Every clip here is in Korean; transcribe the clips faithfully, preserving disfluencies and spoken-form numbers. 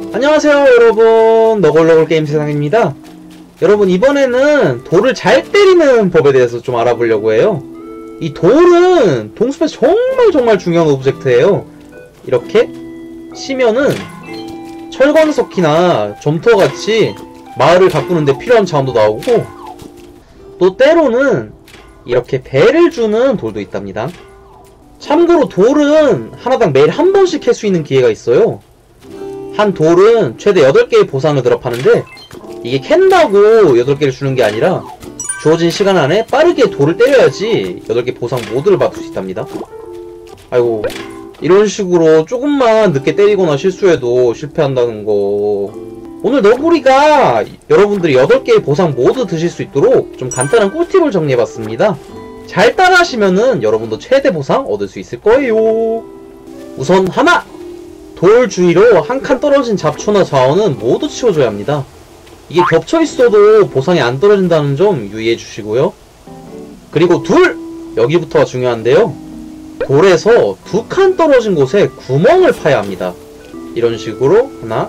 안녕하세요 여러분, 너굴너굴 게임 세상입니다. 여러분, 이번에는 돌을 잘 때리는 법에 대해서 좀 알아보려고 해요. 이 돌은 동숲에서 정말 정말 중요한 오브젝트예요. 이렇게 치면은 철광석이나 점토같이 마을을 가꾸는데 필요한 자원도 나오고, 또 때로는 이렇게 배를 주는 돌도 있답니다. 참고로 돌은 하나당 매일 한 번씩 캘 수 있는 기회가 있어요. 한 돌은 최대 여덟 개의 보상을 드랍하는데, 이게 캔다고 여덟 개를 주는 게 아니라 주어진 시간 안에 빠르게 돌을 때려야지 여덟 개 보상 모두를 받을 수 있답니다. 아이고, 이런 식으로 조금만 늦게 때리거나 실수해도 실패한다는 거. 오늘 너구리가 여러분들이 여덟 개의 보상 모두 드실 수 있도록 좀 간단한 꿀팁을 정리해봤습니다. 잘 따라하시면은 여러분도 최대 보상 얻을 수 있을 거예요. 우선 하나! 돌 주위로 한 칸 떨어진 잡초나 자원은 모두 치워줘야 합니다. 이게 겹쳐있어도 보상이 안 떨어진다는 점 유의해 주시고요. 그리고 둘! 여기부터가 중요한데요. 돌에서 두 칸 떨어진 곳에 구멍을 파야 합니다. 이런 식으로 하나,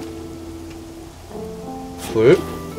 둘,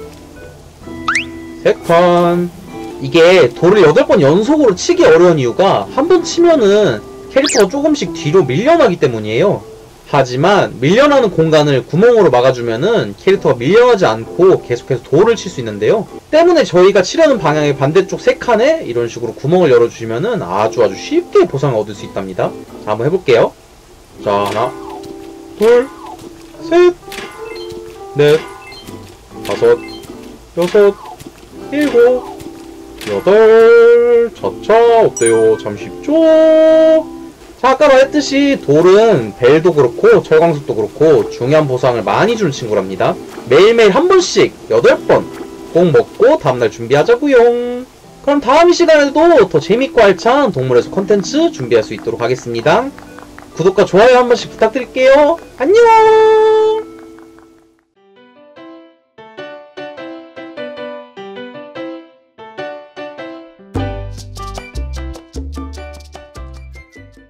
세 칸. 이게 돌을 여덟 번 연속으로 치기 어려운 이유가 한 번 치면은 캐릭터가 조금씩 뒤로 밀려나기 때문이에요. 하지만 밀려나는 공간을 구멍으로 막아주면은 캐릭터가 밀려나지 않고 계속해서 돌을 칠 수 있는데요. 때문에 저희가 치려는 방향의 반대쪽 세 칸에 이런 식으로 구멍을 열어주시면은 아주 아주 쉽게 보상을 얻을 수 있답니다. 자, 한번 해볼게요. 자, 하나, 둘, 셋, 넷, 다섯, 여섯, 일곱, 여덟. 차차, 어때요? 참 쉽죠? 자, 아까 말했듯이 돌은 벨도 그렇고 철광석도 그렇고 중요한 보상을 많이 주는 친구랍니다. 매일매일 한 번씩 여덟 번 꼭 먹고 다음날 준비하자구용. 그럼 다음 시간에도 더 재밌고 알찬 동물의 숲 컨텐츠 준비할 수 있도록 하겠습니다. 구독과 좋아요 한 번씩 부탁드릴게요. 안녕.